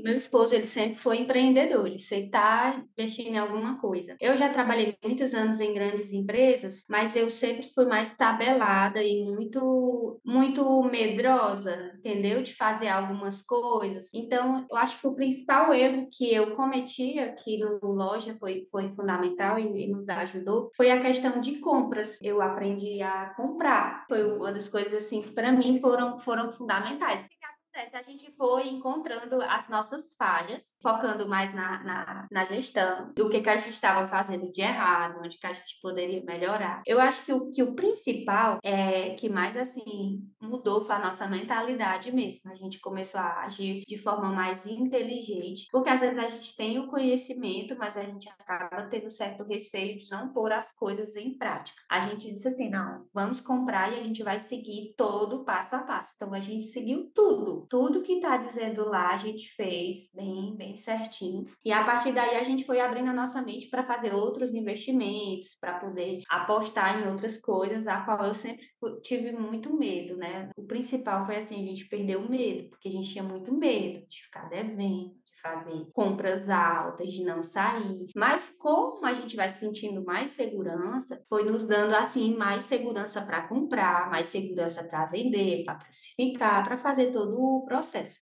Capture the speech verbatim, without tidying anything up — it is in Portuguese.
Meu esposo, ele sempre foi empreendedor, ele sempre tá investindo em alguma coisa. Eu já trabalhei muitos anos em grandes empresas, mas eu sempre fui mais tabelada e muito muito medrosa, entendeu? De fazer algumas coisas. Então, eu acho que o principal erro que eu cometi aqui no loja foi foi fundamental e e nos ajudou, foi a questão de compras. Eu aprendi a comprar. Foi uma das coisas, assim, que para mim foram foram fundamentais. Acontece, a gente foi encontrando as nossas falhas, focando mais na na na gestão, do que que a gente estava fazendo de errado, onde que a gente poderia melhorar. Eu acho que o que o principal, é que mais, assim, mudou foi a nossa mentalidade mesmo. A gente começou a agir de forma mais inteligente, porque às vezes a gente tem o conhecimento, mas a gente acaba tendo certo receio de não pôr as coisas em prática. A gente disse assim: "Não, vamos comprar e a gente vai seguir todo o passo a passo". Então a gente seguiu tudo, tudo que tá dizendo lá a gente fez bem bem certinho. E a partir daí a gente foi abrindo a nossa mente para fazer outros investimentos, para poder apostar em outras coisas, a qual eu sempre fu tive muito medo, né. O principal foi, assim, a gente perder o medo, porque a gente tinha muito medo de ficar devendo, de fazer compras altas, de não sair. Mas como a gente vai sentindo mais segurança, foi nos dando, assim, mais segurança para comprar, mais segurança para vender, para precificar, para fazer todo o processo.